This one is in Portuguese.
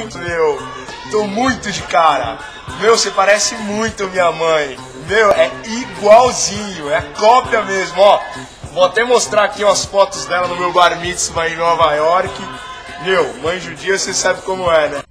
muito, meu. Tô muito de cara. Meu, você parece muito minha mãe. Meu, é igualzinho, é cópia mesmo, ó. Vou até mostrar aqui umas fotos dela no meu bar mitzvah em Nova York. Meu, mãe judia, você sabe como é, né?